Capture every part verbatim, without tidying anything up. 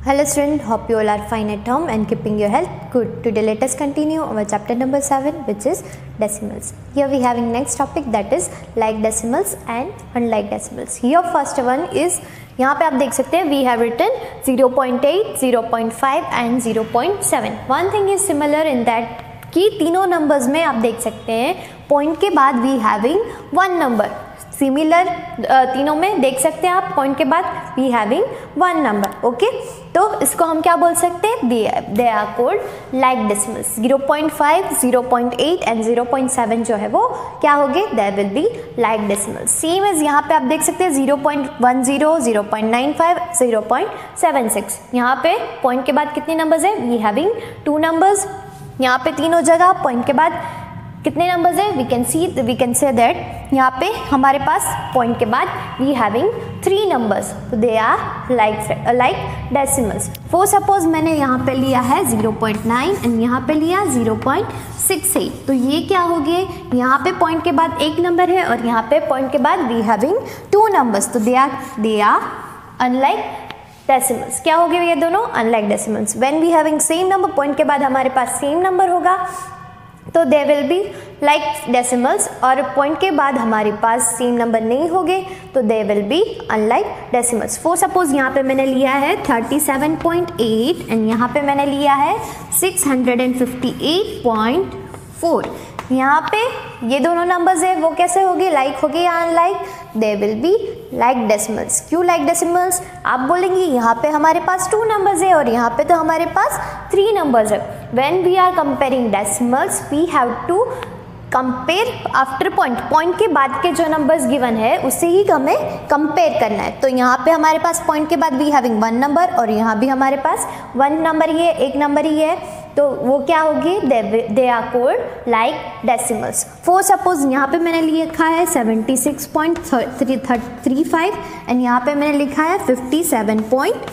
Hello student, hope you all are fine at home and keeping your health good. Today let us continue our chapter number seven, which is decimals. Here we having next topic, that is like decimals and unlike decimals. Here first one is, यहाँ पे आप देख सकते हैं we have written zero point eight, zero point five and zero point seven. One thing is similar in that कि तीनों numbers में आप देख सकते हैं पॉइंट के बाद we having one number. Similar तीनों में देख सकते हैं आप पॉइंट के बाद we having one number. Okay, तो इसको हम क्या बोल सकते हैं, they are called like decimals. zero point five, zero point eight and zero point seven जो है वो क्या होंगे, they will be like decimals. Same as यहाँ पे आप देख सकते हैं zero point one zero, zero point nine five, zero point seven six. यहाँ पे पॉइंट के बाद कितने नंबर्स है, वी हैविंग टू नंबर्स. यहाँ पे तीनों जगह पॉइंट के बाद कितने नंबर्स है, we can see we can say that यहाँ पे हमारे पास पॉइंट के बाद वी हैविंग थ्री नंबर्स. तो they are like like decimals. For suppose मैंने यहाँ पे लिया है zero point nine एंड यहाँ पे लिया zero point six eight. तो ये क्या हो गए, यहाँ पे पॉइंट के बाद एक नंबर है और यहाँ पे पॉइंट के बाद वी हैविंग टू नंबर्स. तो they are they are unlike decimals. क्या हो गए ये दोनों, unlike decimals. When we having same number, point के बाद हमारे पास सेम नंबर होगा तो they will be like decimals. और पॉइंट के बाद हमारे पास सेम नंबर नहीं होंगे तो they will be unlike decimals. For suppose यहाँ पे मैंने लिया है thirty-seven point eight एंड यहाँ पे मैंने लिया है six hundred fifty-eight point four. यहाँ पे ये दोनों नंबर्स है वो कैसे होगी, लाइक होगी या unlike, they will be like decimals. क्यों लाइक डेसिमल्स, आप बोलेंगे यहाँ पे हमारे पास टू नंबर्स है और यहाँ पे तो हमारे पास थ्री नंबर्स है. When we are comparing decimals we have to compare after point. Point के बाद के जो नंबर्स गिवन है उससे ही हमें कंपेयर करना है. तो यहाँ पे हमारे पास पॉइंट के बाद वी हैविंग वन नंबर और यहाँ भी हमारे पास वन नंबर ही है, एक नंबर ही है. तो वो क्या होगी, they are called like decimals. For suppose यहाँ पे मैंने लिखा है seventy-six point three five and यहाँ पे मैंने लिखा है fifty-seven point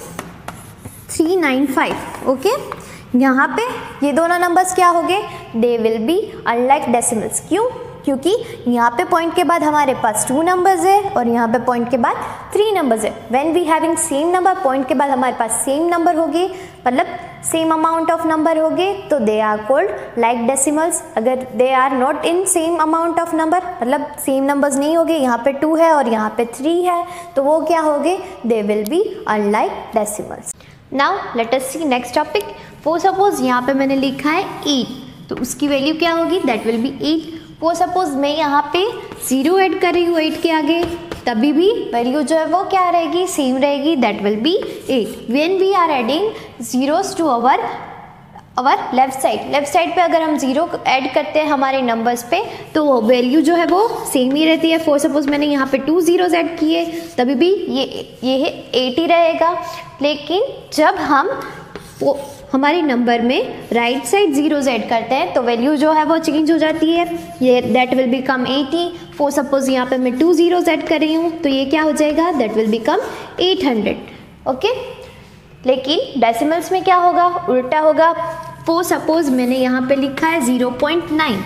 three nine five. Okay, यहाँ पे ये दोनों नंबर्स क्या हो गए, they will be unlike decimals. क्यों, क्योंकि यहाँ पे पॉइंट के बाद हमारे पास टू नंबर्स है और यहाँ पे पॉइंट के बाद थ्री नंबर्स है. When we having same number, point के बाद हमारे पास सेम नंबर होगी, मतलब सेम अमाउंट ऑफ नंबर होगी, तो they are called like decimals. अगर they are not in same amount of number, मतलब सेम नंबर्स नहीं होंगे, यहाँ पे टू है और यहाँ पे थ्री है, तो वो क्या होंगे, they will be unlike decimals. Now let us see next topic. For suppose यहाँ पे मैंने लिखा है eight, तो उसकी वैल्यू क्या होगी, that will be eight. For suppose मैं यहाँ पे जीरो ऐड कर रही हूँ eight के आगे, तभी भी वैल्यू जो है वो क्या रहेगी, सेम रहेगी, that will be eight. When we are adding zeros to our our left side, left side पे अगर हम जीरो ऐड करते हैं हमारे नंबर्स पे तो वैल्यू जो है वो सेम ही रहती है. फॉर सपोज मैंने यहाँ पे टू जीरोस ऐड किए तभी भी ये ये है eight ही रहेगा. लेकिन जब हम वो हमारे नंबर में राइट साइड जीरोस ऐड करते हैं तो वैल्यू जो है वो चेंज हो जाती है, ये that will become eighty. For suppose यहाँ पे मैं टू जीरोस ऐड कर रही हूँ तो ये क्या हो जाएगा, that will become eight hundred. Okay, लेकिन डेसिमल्स में क्या होगा, उल्टा होगा. फॉर सपोज मैंने यहाँ पे लिखा है zero point nine,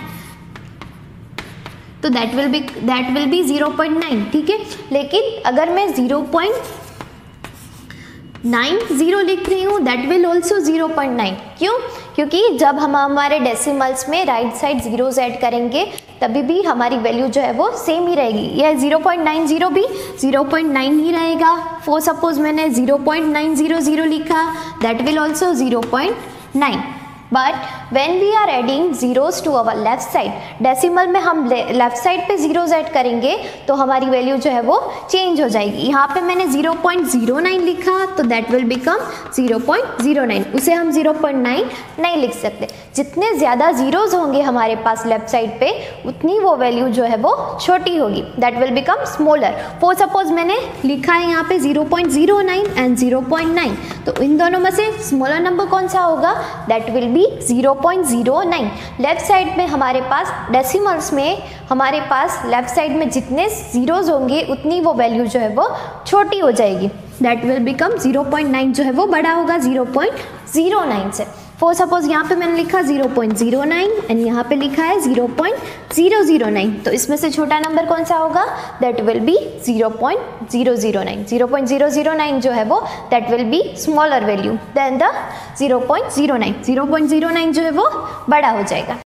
तो that will be that will be zero point nine. ठीक है, लेकिन अगर मैं zero point nine zero लिख रही हूँ that will also zero point nine. क्यों, क्योंकि जब हम हमारे डेसिमल्स में राइट साइड जीरोस ऐड करेंगे तभी भी हमारी वैल्यू जो है वो सेम ही रहेगी. यह zero point nine zero भी zero point nine ही रहेगा. फॉर सपोज मैंने zero point nine zero zero लिखा, that will also zero point nine. But when we are adding zeros to our left side, decimal में हम left side पे zeros add करेंगे तो हमारी वैल्यू जो है वो चेंज हो जाएगी. यहाँ पे मैंने zero point zero nine लिखा तो that will become zero point zero nine. उसे हम zero point nine नहीं लिख सकते. जितने ज़्यादा जीरोस होंगे हमारे पास लेफ्ट साइड पे उतनी वो वैल्यू जो है वो छोटी होगी, that will become smaller. For suppose मैंने लिखा है यहाँ पे zero point zero nine and zero point nine, तो इन दोनों में से स्मॉलर नंबर कौन सा होगा, that will be zero point zero nine. Left side में हमारे पास डेसिमल्स में हमारे पास लेफ्ट साइड में जितने जीरोस होंगे उतनी वो वैल्यू जो है वो छोटी हो जाएगी, that will become zero point nine जो है वो बड़ा होगा zero point zero nine से. फॉर सपोज यहाँ पे मैंने लिखा zero point zero nine and यहाँ पे लिखा है zero point zero zero nine, तो इसमें से छोटा नंबर कौन सा होगा? That will be zero point zero zero nine. Zero point zero zero nine जो है वो that will be smaller value than the zero point zero nine. Zero point zero nine जो है वो बड़ा हो जाएगा।